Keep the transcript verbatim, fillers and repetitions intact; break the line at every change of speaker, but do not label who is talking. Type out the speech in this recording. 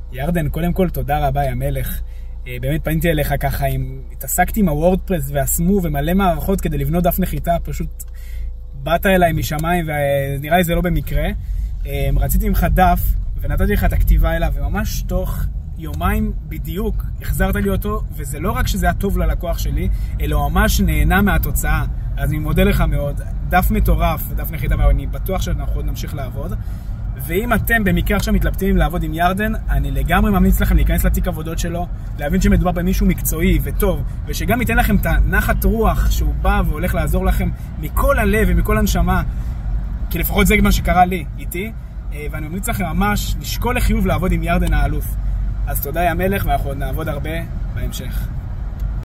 ירדן, קודם כל תודה רבה, יא מלך. באמת פניתי אליך ככה, התעסקתי עם הוורדפרס והסמו ומלא מערכות כדי לבנות דף נחיתה, פשוט באת אליי משמיים ונראה לי זה לא במקרה. רציתי ממך דף ונתתי לך את הכתיבה אליו, וממש תוך יומיים בדיוק החזרת לי אותו, וזה לא רק שזה היה טוב ללקוח שלי, אלא ממש נהנה מהתוצאה. אז אני מודה לך מאוד. דף מטורף, דף נחיתה, ואני בטוח שאנחנו עוד נמשיך לעבוד. ואם אתם במקרה עכשיו מתלבטים לעבוד עם ירדן, אני לגמרי ממליץ לכם להיכנס לתיק עבודות שלו, להבין שמדובר במישהו מקצועי וטוב, ושגם ייתן לכם את הנחת רוח שהוא בא והולך לעזור לכם מכל הלב ומכל הנשמה, כי לפחות זה מה שקרה לי, איתי, ואני ממליץ לכם ממש לשקול לחיוב לעבוד עם ירדן האלוף. אז תודה יא מלך, ואנחנו עוד נעבוד הרבה בהמשך.